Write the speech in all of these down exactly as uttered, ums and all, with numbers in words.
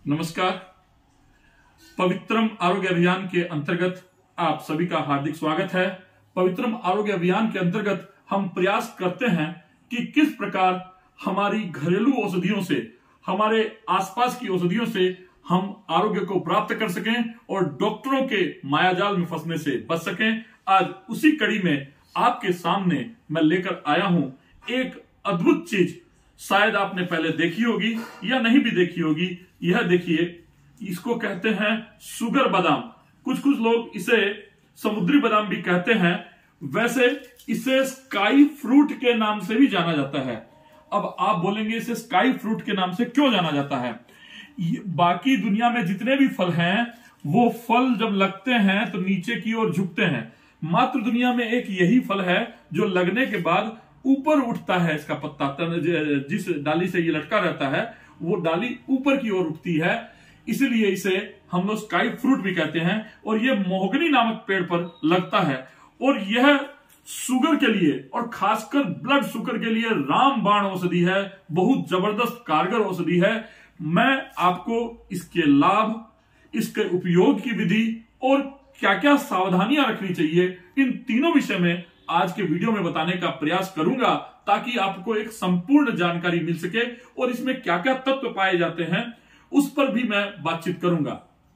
नमस्कार। पवित्रम आरोग्य अभियान के अंतर्गत आप सभी का हार्दिक स्वागत है। पवित्रम आरोग्य अभियान के अंतर्गत हम प्रयास करते हैं कि किस प्रकार हमारी घरेलू औषधियों से, हमारे आसपास की औषधियों से हम आरोग्य को प्राप्त कर सकें और डॉक्टरों के मायाजाल में फंसने से बच सकें। आज उसी कड़ी में आपके सामने मैं लेकर आया हूं एक अद्भुत चीज। शायद आपने पहले देखी होगी या नहीं भी देखी होगी। यह देखिए, इसको कहते हैं शुगर बादाम। कुछ कुछ लोग इसे समुद्री बादाम भी कहते हैं। वैसे इसे स्काई फ्रूट के नाम से भी जाना जाता है। अब आप बोलेंगे इसे स्काई फ्रूट के नाम से क्यों जाना जाता है? बाकी दुनिया में जितने भी फल हैं वो फल जब लगते हैं तो नीचे की ओर झुकते हैं। मात्र दुनिया में एक यही फल है जो लगने के बाद ऊपर उठता है। इसका पत्ता, जिस डाली से ये लटका रहता है वो डाली ऊपर की ओर उठती है, इसलिए इसे हम लोग स्काई फ्रूट भी कहते हैं। और ये मोहगनी नामक पेड़ पर लगता है और यह शुगर के लिए और खासकर ब्लड शुगर के लिए रामबाण औषधि है। बहुत जबरदस्त कारगर औषधि है। मैं आपको इसके लाभ, इसके उपयोग की विधि और क्या क्या सावधानियां रखनी चाहिए, इन तीनों विषय में आज के वीडियो में बताने का प्रयास करूंगा, ताकि आपको एक संपूर्ण जानकारी मिल सके और इसमें क्या क्या तत्व पाए जाते हैं उस पर भी मैं बातचीत करूंगा।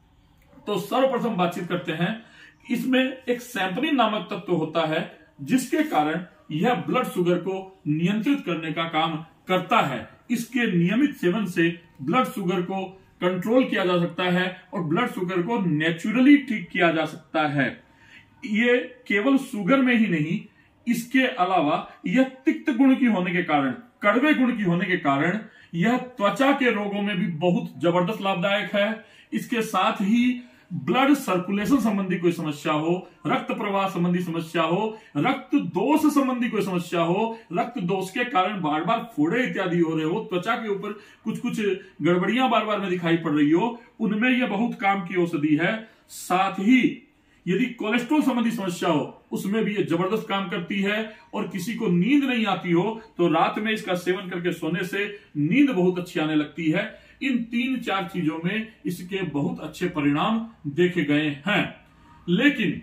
तो सर्वप्रथम बातचीत करते हैं। इसमें एक सैंपनिन नामक तत्व होता है जिसके कारण यह ब्लड शुगर को नियंत्रित करने का काम करता है। इसके नियमित सेवन से ब्लड शुगर को कंट्रोल किया जा सकता है और ब्लड शुगर को नेचुरली ठीक किया जा सकता है। ये केवल शुगर में ही नहीं, इसके अलावा यह तिक्त गुण की होने के कारण, कड़वे गुण की होने के कारण यह त्वचा के रोगों में भी बहुत जबरदस्त लाभदायक है। इसके साथ ही ब्लड सर्कुलेशन संबंधी कोई समस्या हो, रक्त प्रवाह संबंधी समस्या हो, रक्त दोष संबंधी कोई समस्या हो, रक्त दोष के कारण बार बार फोड़े इत्यादि हो रहे हो, त्वचा के ऊपर कुछ कुछ गड़बड़ियां बार बार में दिखाई पड़ रही हो, उनमें यह बहुत काम की औषधि है। साथ ही यदि कोलेस्ट्रॉल संबंधी समस्या हो उसमें भी ये जबरदस्त काम करती है। और किसी को नींद नहीं आती हो तो रात में इसका सेवन करके सोने से नींद बहुत अच्छी आने लगती है। इन तीन चार चीजों में इसके बहुत अच्छे परिणाम देखे गए हैं। लेकिन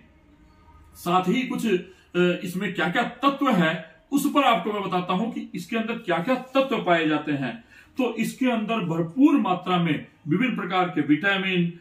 साथ ही कुछ इसमें क्या क्या तत्व है उस पर आपको मैं बताता हूं कि इसके अंदर क्या क्या तत्व पाए जाते हैं। तो इसके अंदर भरपूर मात्रा में विभिन्न प्रकार के विटामिन,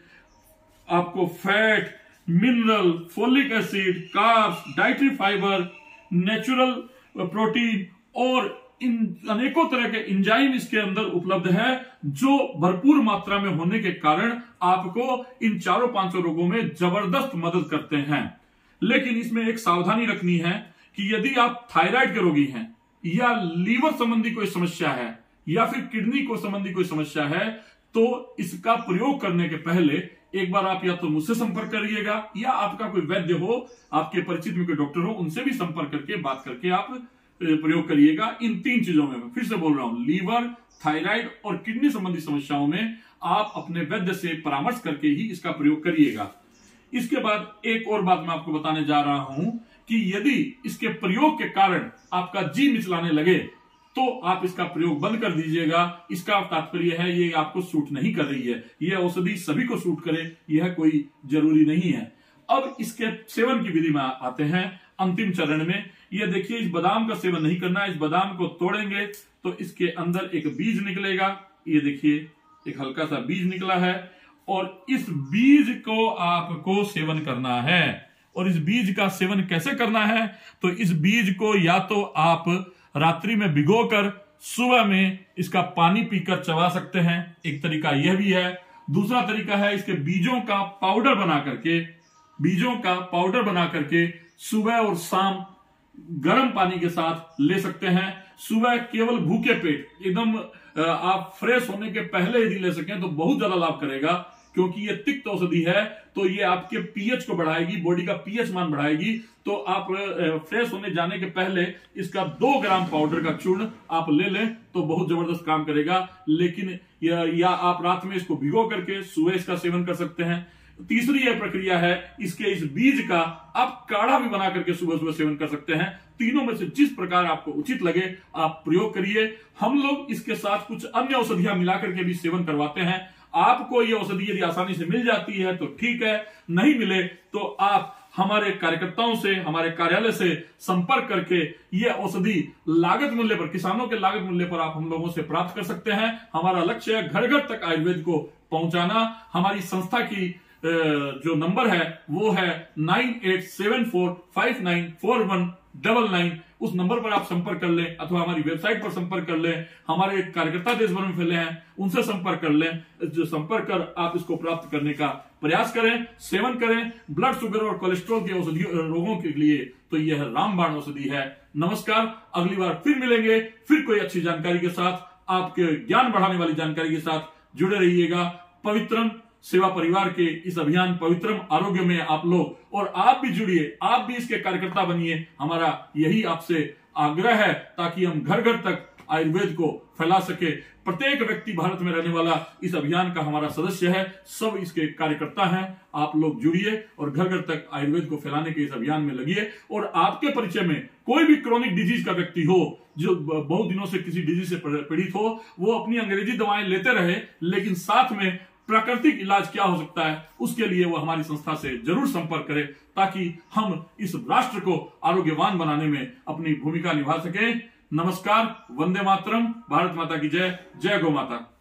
आपको fat, mineral, folic acid, carbs, dietary fibre, natural protein और इन अनेकों तरह के एंजाइम इसके अंदर उपलब्ध है, जो भरपूर मात्रा में होने के कारण आपको इन चारों पांचों रोगों में जबरदस्त मदद करते हैं। लेकिन इसमें एक सावधानी रखनी है कि यदि आप थायराइड के रोगी हैं या लीवर संबंधी कोई समस्या है या फिर किडनी को संबंधी कोई समस्या है, तो इसका प्रयोग करने के पहले एक बार आप या तो मुझसे संपर्क करिएगा या आपका कोई वैद्य हो, आपके परिचित में कोई डॉक्टर हो, उनसे भी संपर्क करके बात करके आप प्रयोग करिएगा। इन तीन चीजों में, मैं फिर से बोल रहा हूं, लीवर, थायराइड और किडनी संबंधी समस्याओं में आप अपने वैद्य से परामर्श करके ही इसका प्रयोग करिएगा। इसके बाद एक और बात मैं आपको बताने जा रहा हूं कि यदि इसके प्रयोग के कारण आपका जी मिचलाने लगे तो आप इसका प्रयोग बंद कर दीजिएगा। इसका तात्पर्य है ये आपको सूट नहीं कर रही है। यह औषधि सभी को सूट करे, यह कोई जरूरी नहीं है। अब इसके सेवन की विधि में आते हैं अंतिम चरण में। यह देखिए, इस बादाम का सेवन नहीं करना है। इस बादाम को तोड़ेंगे तो इसके अंदर एक बीज निकलेगा। ये देखिए, एक हल्का सा बीज निकला है और इस बीज को आपको सेवन करना है। और इस बीज का सेवन कैसे करना है? तो इस बीज को या तो आप रात्रि में भिगोकर सुबह में इसका पानी पीकर चबा सकते हैं, एक तरीका यह भी है। दूसरा तरीका है इसके बीजों का पाउडर बना करके बीजों का पाउडर बना करके सुबह और शाम गर्म पानी के साथ ले सकते हैं। सुबह केवल भूखे पेट, एकदम आप फ्रेश होने के पहले यदि ले सकें तो बहुत ज्यादा लाभ करेगा, क्योंकि ये तिक्त औषधि है तो ये आपके पीएच को बढ़ाएगी, बॉडी का पीएच मान बढ़ाएगी। तो आप फ्रेश होने जाने के पहले इसका दो ग्राम पाउडर का चूर्ण आप ले लें तो बहुत जबरदस्त काम करेगा। लेकिन या, या आप रात में इसको भिगो करके सुबह इसका सेवन कर सकते हैं। तीसरी यह प्रक्रिया है, इसके इस बीज का आप काढ़ा भी बना करके सुबह सुबह सेवन कर सकते हैं। तीनों में से जिस प्रकार आपको उचित लगे आप प्रयोग करिए। हम लोग इसके साथ कुछ अन्य औषधियां मिलाकर के भी सेवन करवाते हैं। आपको ये औषधि यदि आसानी से मिल जाती है तो ठीक है, नहीं मिले तो आप हमारे कार्यकर्ताओं से, हमारे कार्यालय से संपर्क करके ये औषधि लागत मूल्य पर, किसानों के लागत मूल्य पर आप हम लोगों से प्राप्त कर सकते हैं। हमारा लक्ष्य है घर घर तक आयुर्वेद को पहुंचाना। हमारी संस्था की जो नंबर है वो है nine eight seven four five nine four one double nine. उस नंबर पर आप संपर्क कर लें अथवा हमारी वेबसाइट पर संपर्क कर लें। हमारे कार्यकर्ता देश भर में फैले हैं, उनसे संपर्क कर लें। जो संपर्क कर आप इसको प्राप्त करने का प्रयास करें, सेवन करें। ब्लड शुगर और कोलेस्ट्रॉल के औषधि रोगों के लिए तो यह रामबाण औषधि है। नमस्कार, अगली बार फिर मिलेंगे, फिर कोई अच्छी जानकारी के साथ, आपके ज्ञान बढ़ाने वाली जानकारी के साथ जुड़े रहिएगा। पवित्रम सेवा परिवार के इस अभियान पवित्रम आरोग्य में आप लोग और आप भी जुड़िए, आप भी इसके कार्यकर्ता बनिए। हमारा यही आपसे आग्रह है ताकि हम घर घर तक आयुर्वेद को फैला सके। प्रत्येक व्यक्ति भारत में रहने वाला इस अभियान का हमारा सदस्य है, सब इसके कार्यकर्ता हैं। आप लोग जुड़िए और घर घर तक आयुर्वेद को फैलाने के इस अभियान में लगिए। और आपके परिचय में कोई भी क्रोनिक डिजीज का व्यक्ति हो, जो बहुत दिनों से किसी डिजीज से पीड़ित हो, वो अपनी अंग्रेजी दवाएं लेते रहे, लेकिन साथ में प्राकृतिक इलाज क्या हो सकता है उसके लिए वो हमारी संस्था से जरूर संपर्क करें, ताकि हम इस राष्ट्र को आरोग्यवान बनाने में अपनी भूमिका निभा सकें। नमस्कार, वंदे मातरम, भारत माता की जय, जय गौ माता।